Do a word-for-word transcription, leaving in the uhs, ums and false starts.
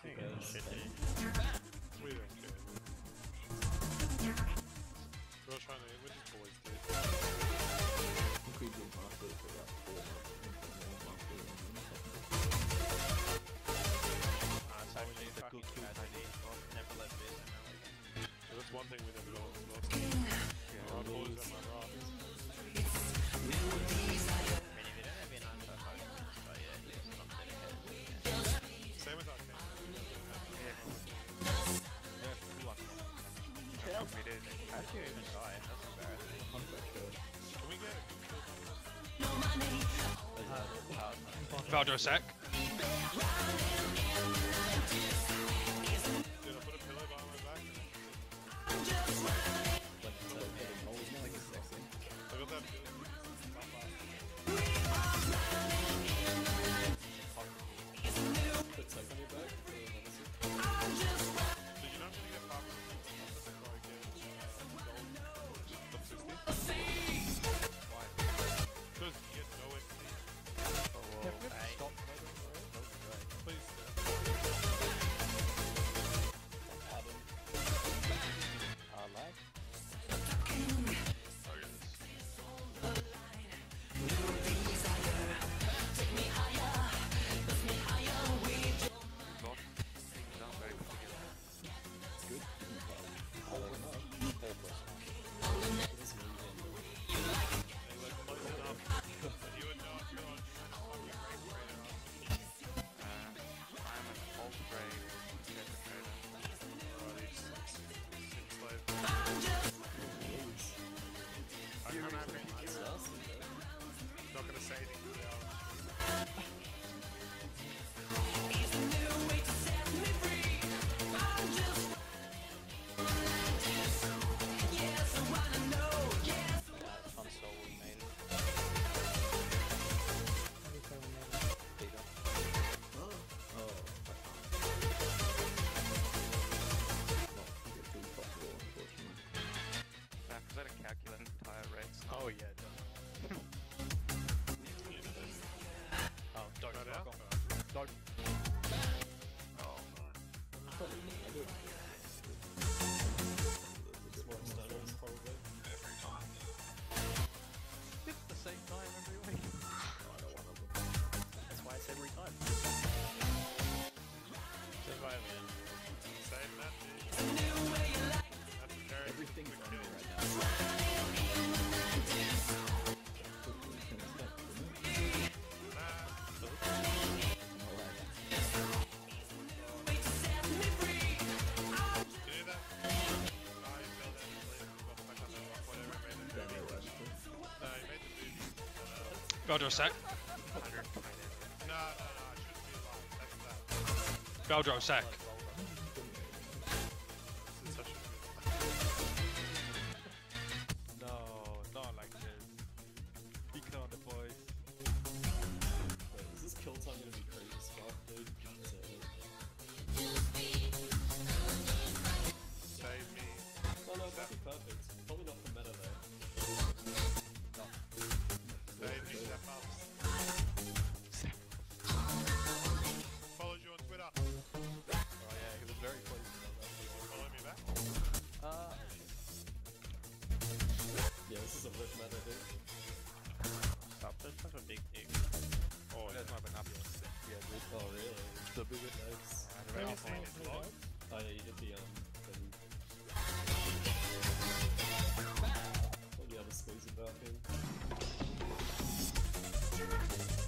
think it's shitty. We don't care. We're trying to, we're just boys, dude. I think we did master it for about four months. Uh, it's actually fucking tragedy. Never let this in now again. So that's one thing we never lost. lost. Yeah, our boys are my rock. I mean, if you don't have an answer, but yeah, he's not dedicated. Same as our team. Yeah, good luck. Help me, dude. How did you even die? That's embarrassing. Can we get a Valdro sec. Dude, I put a pillow behind my back. Like, it's like, oh, it's not like it's sexy. I got that feeling. Put tech on your back. Did you know I'm gonna get popped before I get uh, gold? Top sixty? Why? Because you get no X P. Oh, whoa. Hey. Stop. Please. Adam. Uh, lag? Oh, yes. It's good. Hold it up. Hold this. This movie They like close enough that you would know if you're on fucking great trader. I'm an old grade trader trader. Oh, these sim slave. You're I'm not really gonna- nasty, though. not gonna say anything to you. Console was made. Peter. Oh. Oh. Not get too popular, unfortunately. Nah, because I had to calculate entire rates. Oh, yeah, definitely. Oh, don't Got fuck out? off. Don't. Oh, Probably not. I do. It's more externals, probably. every time. It's the same time every week. Oh, I don't want to. That's why it's every time. That's why I win. Same message. That's very Everything's quick on kill. me right now. Quickly can expect, isn't it? Nah. Alright. You knew that? Oh, you fell down and sleep. Got back on the rock, whatever, made the Damn movie. it, Rashford. No, he made the movie. Valdro sec. No, no, no, no, I shouldn't be alive. That's that. Valdro sec. This is such a good. No, not like this. Be kind of boys. Wait, is this kill time gonna be crazy as fuck, dude? So, Save me. no, no, that'd be perfect. Probably not for meta, though. Save me, step up. Followed you on Twitter. Oh yeah, he was very pleased about Follow me back. that. Uh, Yeah, this is a rip meta, dude. stop, that's such a big dick. Oh, That's yeah. not been up yet. Yeah, dude. Oh, really? The biggest. Nice. Have you seen his vlog? Oh, yeah, you did the, um, the... What do you have to squeeze about him?